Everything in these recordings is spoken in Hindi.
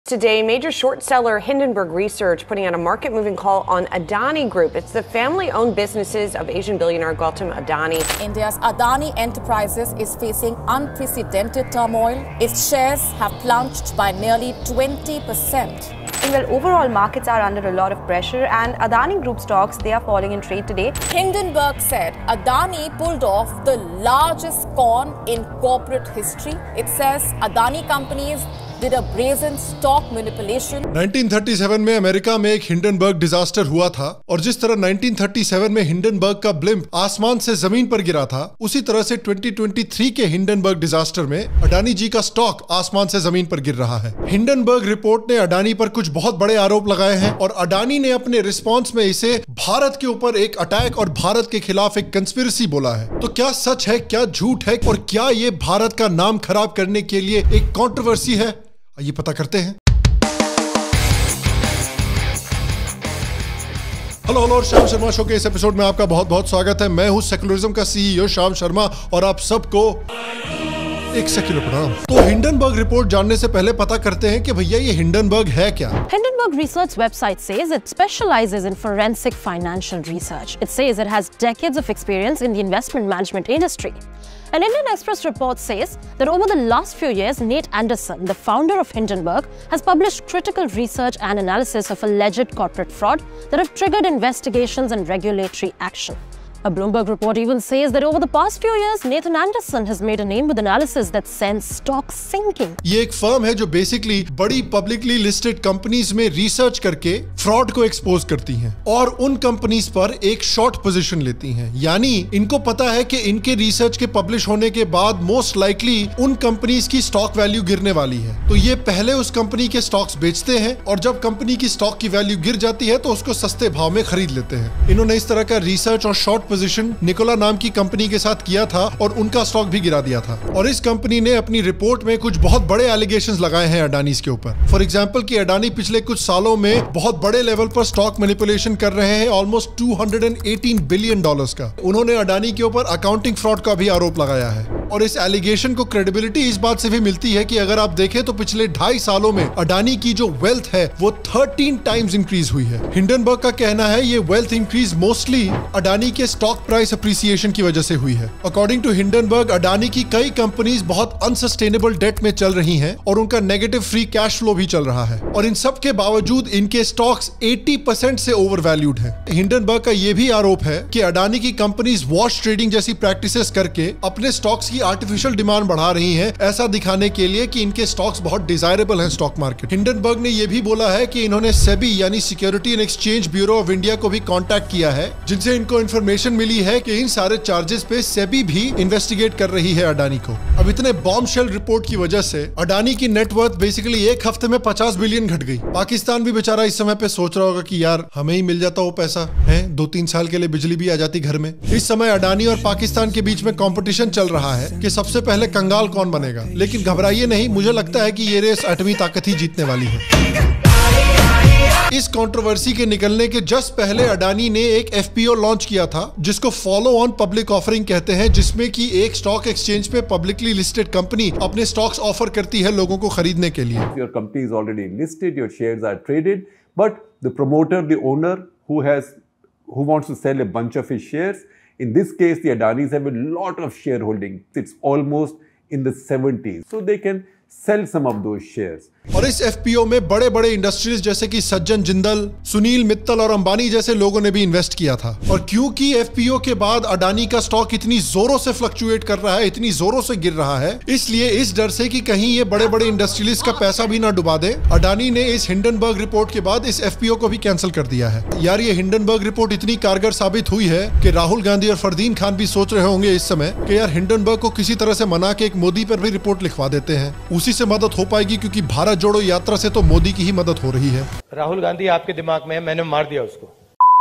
Today, major short seller Hindenburg Research putting out a market-moving call on Adani Group. It's the family-owned businesses of Asian billionaire Gautam Adani. India's Adani Enterprises is facing unprecedented turmoil. Its shares have plunged by nearly 20%. Well, overall markets are under a lot of pressure, and Adani Group stocks, they are falling in trade today. Hindenburg said Adani pulled off the largest con in corporate history. It says Adani companies did a brazen stock manipulation. 1937 में अमेरिका में एक हिंडनबर्ग डिजास्टर हुआ था, और जिस तरह 1937 में हिंडनबर्ग का ब्लिम्प आसमान से जमीन पर गिरा था, उसी तरह से 2023 के हिंडनबर्ग डिजास्टर में अडानी जी का स्टॉक आसमान से जमीन पर गिर रहा है। हिंडनबर्ग रिपोर्ट ने अडानी पर कुछ बहुत बड़े आरोप लगाए हैं, और अडानी ने अपने रिस्पॉन्स में इसे भारत के ऊपर एक अटैक और भारत के खिलाफ एक कंस्पिरेसी बोला है। तो क्या सच है, क्या झूठ है, और क्या ये भारत का नाम खराब करने के लिए एक कंट्रोवर्सी है? ये पता करते हैं। हेलो, श्याम शर्मा शो के इस एपिसोड में आपका बहुत बहुत स्वागत है। मैं हूं सेकुलरिज्म का सीईओ श्याम शर्मा, और आप सबको एक सेक्युलर प्रणाम। तो हिंडनबर्ग रिपोर्ट जानने से पहले पता करते हैं कि भैया ये हिंडनबर्ग है क्या। Hindenburg Research website says it specializes in forensic financial research. It says it has decades of experience in the investment management industry. An Indian Express report says that over the last few years, Nate Anderson, the founder of Hindenburg, has published critical research and analysis of alleged corporate fraud that have triggered investigations and regulatory action. A Bloomberg report even says that over the past few years, Nathan Anderson has made a name with analysis that sends stocks sinking. ये एक फर्म है जो बेसिकली बड़ी पब्लिकली लिस्टेड कंपनीज में रिसर्च करके फ्रॉड को एक्सपोज करती हैं, और उन कंपनीज पर एक शॉर्ट पोजीशन लेती हैं। यानी इनको पता है कि इनके रिसर्च के पब्लिश होने के बाद मोस्ट लाइकली उन कंपनीज की स्टॉक वैल्यू गिरने वाली है, तो ये पहले उस कंपनी के स्टॉक्स बेचते हैं, और जब कंपनी की स्टॉक की वैल्यू गिर जाती है तो उसको सस्ते भाव में खरीद लेते हैं। इन्होंने इस तरह का रिसर्च और शॉर्ट पोजीशन निकोला नाम की कंपनी के साथ किया था, और उनका स्टॉक भी गिरा दिया था। और इस कंपनी ने अपनी रिपोर्ट में कुछ बहुत बड़े एलिगेशंस लगाए हैं अडानी के ऊपर। फॉर एग्जांपल कि अडानी पिछले कुछ सालों में बहुत बड़े लेवल पर स्टॉक मैनिपुलेशन कर रहे हैं, ऑलमोस्ट $218 बिलियन का। उन्होंने अडानी के ऊपर अकाउंटिंग फ्रॉड का भी आरोप लगाया है, और इस एलिगेशन को क्रेडिबिलिटी इस बात से भी मिलती है कि अगर आप देखें तो पिछले 2.5 सालों में अडानी की जो वेल्थ है वो 13 टाइम्स इंक्रीज हुई है। हिंडनबर्ग का कहना है ये वेल्थ इंक्रीज मोस्टली अडानी के स्टॉक प्राइस अप्रिसिएशन की वजह से हुई है। अकॉर्डिंग टू हिंडनबर्ग, अडानी की कई कंपनीज बहुत अनसस्टेनेबल डेट में चल रही हैं, और उनका नेगेटिव फ्री कैश फ्लो भी चल रहा है, और इन सब के बावजूद इनके स्टॉक्स 80% से ओवर वैल्यूड है। हिंडनबर्ग का यह भी आरोप है कि अडानी की कंपनीज वॉश ट्रेडिंग जैसी प्रैक्टिसेस करके अपने स्टॉक्स की आर्टिफिशियल डिमांड बढ़ा रही हैं, ऐसा दिखाने के लिए कि इनके स्टॉक्स बहुत डिजायरेबल हैं स्टॉक मार्केट। हिंडनबर्ग ने यह भी बोला है कि इन्होंने सेबी यानी security and exchange bureau of India को भी कांटेक्ट किया है, जिनसे इनको इंफॉर्मेशन मिली है कि इन सारे चार्जेस पे सेबी भी इन्वेस्टिगेट कर रही है अडानी को। अब इतने बॉम्बशेल रिपोर्ट की वजह से अडानी की नेटवर्थ बेसिकली एक हफ्ते में 50 बिलियन घट गई। पाकिस्तान भी बेचारा इस समय पे सोच रहा होगा कि यार हमें ही मिल जाता वो पैसा है, 2-3 साल के लिए बिजली भी आ जाती घर में। इस समय अडानी और पाकिस्तान के बीच में कंपटीशन चल रहा है कि सबसे पहले कंगाल कौन बनेगा। लेकिन घबराइए नहीं, मुझे लगता है कि ये रेस एटमी ताकत ही जीतने वाली है। इस कंट्रोवर्सी के निकलने के जस्ट पहले अडानी ने एक एफपीओ लॉन्च किया था, जिसको फॉलो ऑन पब्लिक ऑफरिंग कहते हैं, जिसमें कि एक स्टॉक एक्सचेंज पे पब्लिकली लिस्टेड कंपनी अपने स्टॉक्स ऑफर करती है लोगों को खरीदने के लिए। Your company is already listed, your shares are traded, but the promoter, the owner who wants to sell a bunch of his shares, in this case the Adanis have a lot of shareholding. It's almost in the 70s, so they can sell some of those shares. और इस एफपीओ में बड़े बड़े इंडस्ट्रीज जैसे कि सज्जन जिंदल, सुनील मित्तल और अंबानी जैसे लोगों ने भी इन्वेस्ट किया था। और क्योंकि एफपीओ के बाद अडानी का स्टॉक इतनी जोरों से फ्लक्चुएट कर रहा है, इतनी जोरों से गिर रहा है, इसलिए इस डर से कि कहीं ये बड़े बड़े इंडस्ट्रियलिस्ट का पैसा भी ना डुबा दे, अडानी ने इस हिंडनबर्ग रिपोर्ट के बाद इस एफपीओ को भी कैंसिल कर दिया है। यार ये हिंडनबर्ग रिपोर्ट इतनी कारगर साबित हुई है कि राहुल गांधी और फरदीन खान भी सोच रहे होंगे इस समय कि यार हिंडनबर्ग को किसी तरह से मना के एक मोदी पर भी रिपोर्ट लिखवा देते हैं, उसी से मदद हो पाएगी, क्योंकि भारत जोड़ो यात्रा से तो मोदी की ही मदद हो रही है। राहुल गांधी आपके दिमाग में है, मैंने मार दिया उसको।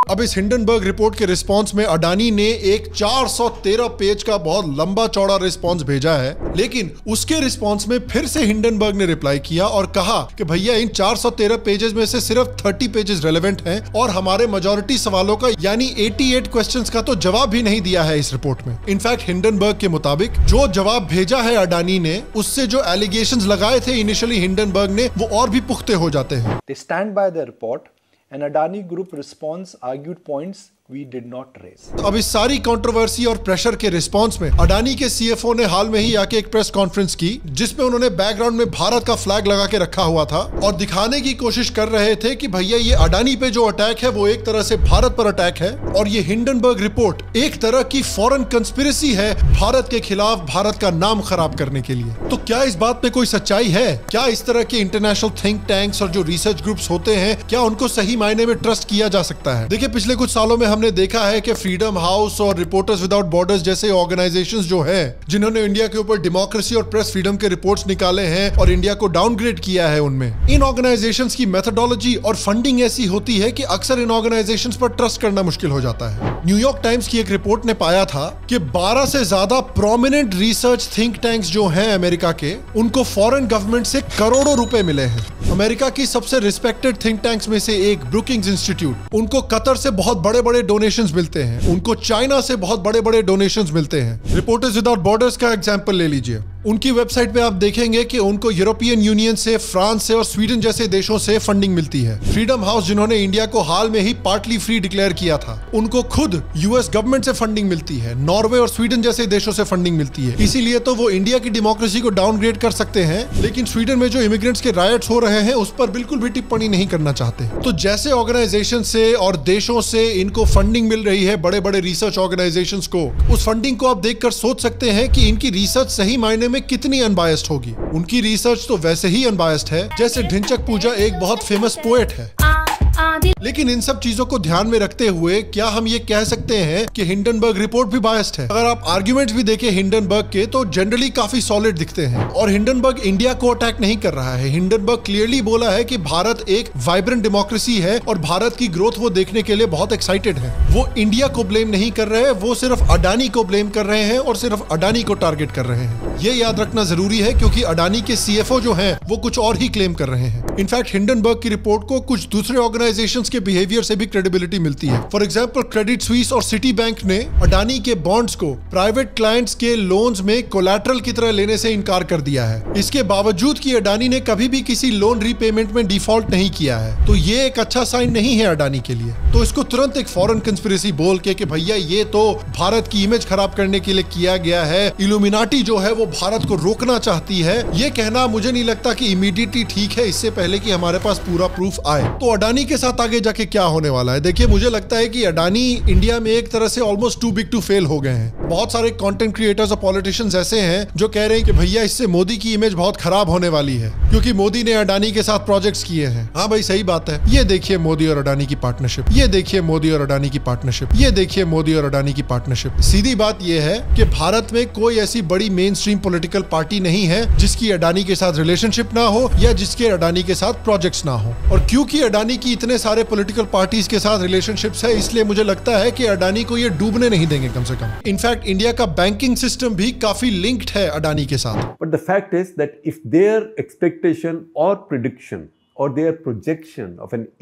अब इस हिंडनबर्ग रिपोर्ट के रिस्पांस में अडानी ने एक 413 पेज का बहुत लंबा चौड़ा रिस्पांस भेजा है, लेकिन उसके रिस्पांस में फिर से हिंडनबर्ग ने रिप्लाई किया और कहा कि भैया इन 413 पेजेस में से सिर्फ 30 पेजेस रेलेवेंट हैं और हमारे मेजॉरिटी सवालों का यानी 88 क्वेश्चंस का तो जवाब भी नहीं दिया है इस रिपोर्ट में। इनफैक्ट हिंडनबर्ग के मुताबिक जो जवाब भेजा है अडानी ने, उससे जो एलिगेशंस लगाए थे इनिशियली हिंडनबर्ग ने, वो और भी पुख्ते हो जाते हैं। They stand by the report and Adani Group response argued points we did not raise. अब इस सारी कंट्रोवर्सी और प्रेशर के रिस्पांस में अडानी के सीएफओ ने हाल में ही आके एक प्रेस कॉन्फ्रेंस की, जिसमें उन्होंने बैकग्राउंड में भारत का फ्लैग लगा के रखा हुआ था और दिखाने की कोशिश कर रहे थे कि भैया ये अडानी पे जो अटैक है वो एक तरह से भारत पर अटैक है और ये हिंडनबर्ग रिपोर्ट एक तरह की फॉरेन कंस्पिरेसी है भारत के खिलाफ, भारत का नाम खराब करने के लिए। तो क्या इस बात में कोई सच्चाई है? क्या इस तरह के इंटरनेशनल थिंक टैंक्स और जो रिसर्च ग्रुप्स होते हैं, क्या उनको सही मायने में ट्रस्ट किया जा सकता है? देखिए, पिछले कुछ सालों में हमने देखा है कि फ्रीडम हाउस और रिपोर्टर्स विदाउट बॉर्डर्स जैसे ऑर्गेनाइजेशंस जो हैं, जिन्होंने इंडिया के ऊपर डेमोक्रेसी और प्रेस फ्रीडम के रिपोर्ट्स निकाले हैं और इंडिया को डाउनग्रेड किया है, उनमें इन ऑर्गेनाइजेशंस की मेथोडोलॉजी और फंडिंग ऐसी होती है कि अक्सर इन ऑर्गेनाइजेशंस पर ट्रस्ट करना मुश्किल हो जाता है। न्यूयॉर्क टाइम्स की एक रिपोर्ट ने पाया था कि 12 से ज्यादा प्रोमिनेंट रिसर्च थिंक टैंक्स जो हैं अमेरिका के, उनको फॉरेन गवर्नमेंट से करोड़ों रुपए मिले हैं। अमेरिका की सबसे रिस्पेक्टेड थिंक टैंक्स में से एक ब्रुकिंग्स इंस्टीट्यूट, उनको कतर से बहुत बड़े बड़े डोनेशंस मिलते हैं, उनको चाइना से बहुत बड़े बड़े डोनेशंस मिलते हैं। रिपोर्टर्स विदाउट बॉर्डर्स का एग्जांपल ले लीजिए, उनकी वेबसाइट पे आप देखेंगे कि उनको यूरोपियन यूनियन से, फ्रांस से और स्वीडन जैसे देशों से फंडिंग मिलती है। फ्रीडम हाउस, जिन्होंने इंडिया को हाल में ही पार्टली फ्री डिक्लेयर किया था, उनको खुद यूएस गवर्नमेंट से फंडिंग मिलती है। नॉर्वे और स्वीडन जैसे देशों से फंडिंग मिलती है। इसीलिए तो वो इंडिया की डेमोक्रेसी को डाउनग्रेड कर सकते हैं, लेकिन स्वीडन में जो इमिग्रेंट्स के रायट्स हो रहे हैं उस पर बिल्कुल भी टिप्पणी नहीं करना चाहते। तो जैसे ऑर्गेनाइजेशन से और देशों से इनको फंडिंग मिल रही है, बड़े बड़े रिसर्च ऑर्गेनाइजेशंस को, उस फंडिंग को आप देखकर सोच सकते हैं कि इनकी रिसर्च सही मायने में कितनी अनबायस्ड होगी। उनकी रिसर्च तो वैसे ही अनबायस्ड है जैसे ढिंचक पूजा एक बहुत फेमस पोएट है। लेकिन इन सब चीजों को ध्यान में रखते हुए क्या हम ये कह सकते हैं कि हिंडनबर्ग रिपोर्ट भी बायस्ड है? अगर आप आर्ग्यूमेंट्स भी देखें हिंडनबर्ग के, तो जनरली काफी सॉलिड दिखते हैं और हिंडनबर्ग इंडिया को अटैक नहीं कर रहा है। हिंडनबर्ग क्लियरली बोला है कि भारत एक वाइब्रेंट डेमोक्रेसी है और भारत की ग्रोथ वो देखने के लिए बहुत एक्साइटेड है। वो इंडिया को ब्लेम नहीं कर रहे हैं, वो सिर्फ अडानी को ब्लेम कर रहे हैं और सिर्फ अडानी को टारगेट कर रहे हैं। ये याद रखना जरूरी है क्योंकि अडानी के सीएफओ जो हैं वो कुछ और ही क्लेम कर रहे हैं। इनफैक्ट हिंडनबर्ग की रिपोर्ट को कुछ दूसरे ऑर्गेनाइजेशंस के बिहेवियर से भी क्रेडिबिलिटी मिलती है। फॉर एग्जांपल, क्रेडिट स्विस और सिटी बैंक ने अडानी के बॉन्ड्स को प्राइवेट क्लाइंट्स के लोन्स में कोलैटरल की तरह लेने से इनकार कर दिया है। इसके बावजूद कि अडानी ने कभी भी किसी लोन रीपेमेंट में डिफॉल्ट नहीं किया है। तो ये एक अच्छा साइन नहीं है अडानी के लिए। तो इसको तुरंत एक फॉरेन कंस्पिरेसी बोल के कि भैया ये तो भारत की इमेज खराब करने के लिए किया गया है, इल्यूमिनाटी जो है वो भारत को रोकना चाहती है, ये कहना मुझे नहीं लगता कि इमीडिएटली ठीक है, इससे पहले कि हमारे पास पूरा प्रूफ आए। तो अडानी के साथ आगे जाके क्या होने वाला है? देखिए, मुझे लगता है कि अडानी इंडिया में एक तरह से almost too big to fail हो गए हैं। बहुत सारे कंटेंट क्रिएटर्स और पॉलिटिशियंस ऐसे हैं जो कह रहे हैं कि भैया इससे मोदी की इमेज बहुत खराब होने वाली है क्योंकि मोदी ने अडानी के साथ प्रोजेक्ट्स किए हैं। हाँ भाई, सही बात है। ये देखिए मोदी और अडानी की पार्टनरशिप, ये देखिए मोदी और अडानी की पार्टनरशिप, ये देखिए मोदी और अडानी की पार्टनरशिप। सीधी बात यह है कि भारत में कोई ऐसी बड़ी मेन स्ट्रीम पॉलिटिकल पार्टी नहीं है जिसकी अडानी के साथ रिलेशनशिप ना हो या जिसके अडानी के साथ प्रोजेक्ट्स ना हो। और क्योंकि अडानी की इतने सारे पॉलिटिकल पार्टीज के साथ रिलेशनशिप्स है, इसलिए मुझे लगता है कि अडानी को ये डूबने नहीं देंगे कम से कम। इनफैक्ट इंडिया का बैंकिंग सिस्टम भी काफी लिंक्ड है अडानी के साथ। But the fact is that if their expectation or prediction or their projection of an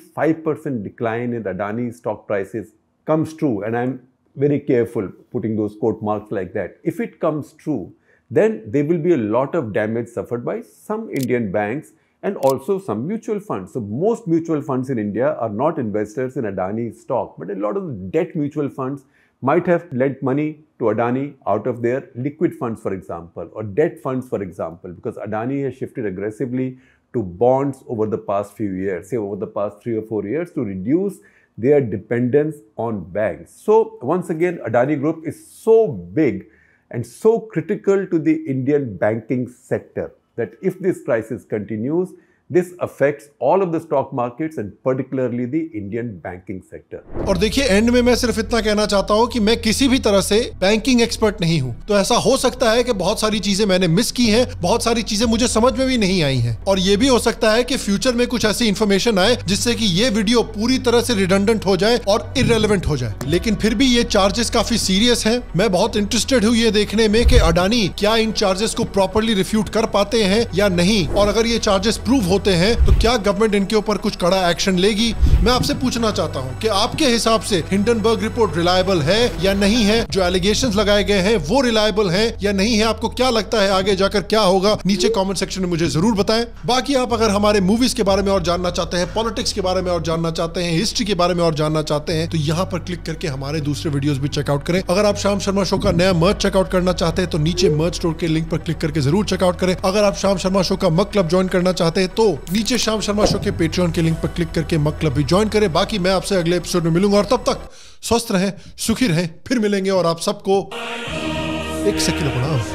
85% decline in Adani stock prices comes true, and I'm very careful putting those quote marks like that, if it comes true, then there will be a lot of damage suffered by some Indian banks and also some mutual funds. So most mutual funds in India are not investors in Adani stock, but a lot of debt mutual funds might have lent money to Adani out of their liquid funds, for example, or debt funds, for example, because Adani has shifted aggressively to bonds over the past few years, say over the past 3 or 4 years, to reduce their dependence on banks. So once again, Adani Group is so big and so critical to the Indian banking sector that if this crisis continues, This affects all of the stock markets and particularly the Indian banking sector. और देखिए एंड में मैं सिर्फ इतना कहना चाहता हूं कि मैं किसी भी तरह से बैंकिंग एक्सपर्ट नहीं हूं, तो ऐसा हो सकता है कि बहुत सारी चीजें मैंने मिस की हैं, बहुत सारी चीजें मुझे समझ में भी नहीं आई हैं, और ये भी हो सकता है कि फ्यूचर में कुछ ऐसी इंफॉर्मेशन आए जिससे कि ये वीडियो पूरी तरह से रिडंडेंट हो जाए और इररेलेवेंट हो जाए। लेकिन फिर भी ये चार्जेस काफी सीरियस हैं। मैं बहुत इंटरेस्टेड हूं ये देखने में कि अडानी क्या इन चार्जेस को प्रॉपर्ली रिफ्यूट कर पाते हैं या नहीं, और अगर ये चार्जेस प्रूव होते हैं तो क्या गवर्नमेंट इनके ऊपर कुछ कड़ा एक्शन लेगी। मैं आपसे पूछना चाहता हूं कि आपके हिसाब से हिंडनबर्ग रिपोर्ट रिलायबल है या नहीं है, जो एलिगेशंस लगाए गए हैं वो रिलायबल है या नहीं है, आपको क्या लगता है आगे जाकर क्या होगा, नीचे कमेंट सेक्शन में मुझे जरूर बताएं। बाकी आप अगर हमारे मूवीज के बारे में और जानना चाहते हैं, पॉलिटिक्स के बारे में और जानना चाहते हैं, हिस्ट्री के बारे में और जानना चाहते हैं, तो यहाँ पर क्लिक करके हमारे दूसरे वीडियोस भी चेकआउट करें। अगर आप श्याम शर्मा शो का नया मर्च चेकआउट करना चाहते हैं तो नीचे मर्च स्टोर के लिंक पर क्लिक करके जरूर चेकआउट करें। अगर आप श्याम शर्मा शो का मग क्लब ज्वाइन करना चाहते हैं तो नीचे श्याम शर्मा शो के पेट्रियन के लिंक पर क्लिक करके मग क्लब भी ज्वाइन करें। बाकी मैं आपसे अगले एपिसोड में मिलूंगा, और तब तक स्वस्थ रहें, सुखी रहें, फिर मिलेंगे, और आप सबको एक सेकंड